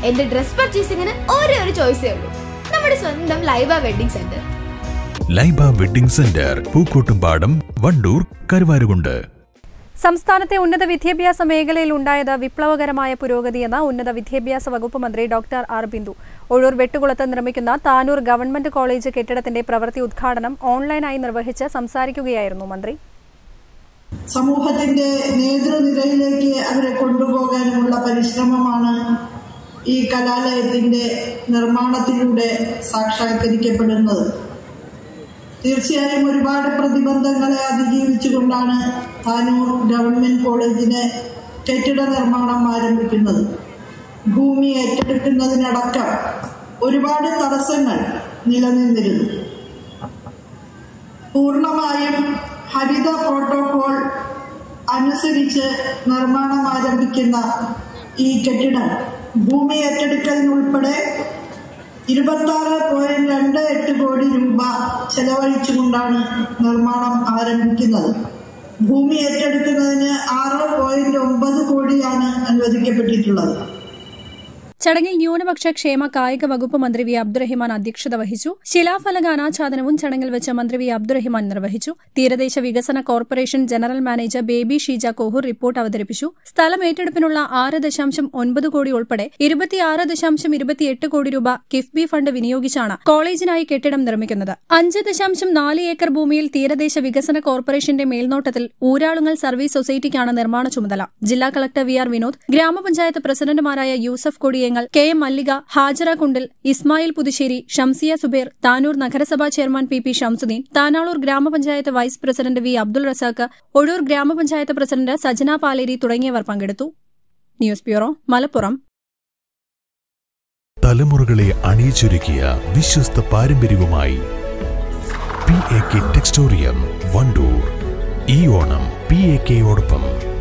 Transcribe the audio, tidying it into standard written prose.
എന്റെ ഡ്രസ് പർച്ചേസിംഗിന് ഒരേ ഒരു ചോയ്സേ ഉള്ളൂ, നമ്മുടെ സ്വന്തം Laiba wedding centre. Laiba wedding centre, Pookkottumpadam, Wandoor, Karuvarakundu. സംസ്ഥാനത്തെ ഉന്നത വിദ്യാഭ്യാസ മേഖലയിൽ ഉണ്ടായത് വിപ്ലവകരമായ പുരോഗതിയെന്ന് ഉന്നത വിദ്യാഭ്യാസ വകുപ്പ് മന്ത്രി ഡോക്ടർ ആർ ബിന്ദു. ഒഴൂർ വെട്ടുകുളത്ത് നിർമ്മിക്കുന്ന താനൂർ ഗവൺമെന്റ് കോളേജ് കെട്ടിടത്തിന്റെ പ്രവൃത്തി ഉദ്ഘാടനം ഓൺലൈനായി നിർവഹിച്ച് സംസാരിക്കുകയായിരുന്നു മന്ത്രി. സമൂഹത്തിന്റെ നേതൃനിരയിലേക്ക് അവരെ കൊണ്ടുപോകാനുമുള്ള പരിശ്രമമാണ് ഈ കലാലയത്തിന്റെ നിർമ്മാണത്തിലൂടെ സാക്ഷാത്കരിക്കപ്പെടുന്നത്. തീർച്ചയായും ഒരുപാട് പ്രതിബന്ധങ്ങളെ അതിജീവിച്ചുകൊണ്ടാണ് താനൂർ ഗവൺമെന്റ് കോളേജിന് കെട്ടിട നിർമ്മാണം ആരംഭിക്കുന്നത്. ഭൂമി ഏറ്റെടുക്കുന്നതിനടക്കം ഒരുപാട് തടസ്സങ്ങൾ നിലനിന്നിരുന്നു. പൂർണ്ണമായും ഹരിത പ്രോട്ടോകോൾ അനുസരിച്ച് നിർമ്മാണം ആരംഭിക്കുന്ന ഈ കെട്ടിടം ഭൂമി ഏറ്റെടുക്കലിനുൾപ്പെടെ 26.28 കോടി രൂപ ചെലവഴിച്ചുകൊണ്ടാണ് നിർമ്മാണം ആരംഭിക്കുന്നത്. ഭൂമി ഏറ്റെടുക്കുന്നതിന് 6.9 കോടിയാണ് അനുവദിക്കപ്പെട്ടിട്ടുള്ളത്. ചടങ്ങിൽ ന്യൂനപക്ഷ ക്ഷേമ കായിക വകുപ്പ് മന്ത്രി വി അബ്ദുറഹിമാൻ അധ്യക്ഷത വഹിച്ചു. ശിലാഫലക അനാച്ഛാദനവും ചടങ്ങിൽ വെച്ച് മന്ത്രി വി അബ്ദുറഹിമാൻ നിർവഹിച്ചു. തീരദേശ വികസന corporation general manager Baby Sheeja Kohoor report അവതരിപ്പിച്ചു. സ്ഥലം ഏറ്റെടുപ്പിനുള്ള 6.9 കോടി ഉൾപ്പെടെ 26.28 കോടി രൂപ കിഫ്ബി ഫണ്ട് വിനിയോഗിച്ചാണ് കോളേജിനായി കെട്ടിടം നിർമ്മിക്കുന്നത്. 5.4 ഏക്കർ ഭൂമിയിൽ തീരദേശ വികസന കോർപ്പറേഷന്റെ മേൽനോട്ടത്തിൽ ഊരാളുങ്ങൽ സർവീസ് സൊസൈറ്റിക്കാണ് നിർമ്മാണ ചുമതല. ജില്ലാ കളക്ടർ വി ആർ വിനോദ്, ഗ്രാമപഞ്ചായത്ത് പ്രസിഡന്റുമാരായ യൂസഫ് കൊടിയേങ്ങൽ, കെ എം മല്ലിക, ഹാജറ കുണ്ടിൽ, ഇസ്മായിൽ പുതുശ്ശേരി, ഷംസിയ സുബേർ, താനൂർ നഗരസഭാ ചെയർമാൻ പി ഷംസുദ്ദീൻ, താനാളൂർ ഗ്രാമപഞ്ചായത്ത് vice president V Abdul Razak, Ozhur ഗ്രാമപഞ്ചായത്ത് പ്രസിഡന്റ് സജന പാലേരി തുടങ്ങിയവർ പങ്കെടുത്തു. News bureau, Malappuram. തലമുറകളെ അണിയിച്ചൊരുക്കിയ വിശ്വസ്ത പാരമ്പര്യവുമായി PAK ടെക്സ്റ്റോറിയം, വണ്ടൂർ. ഈ ഓണം PAKയോടൊപ്പം.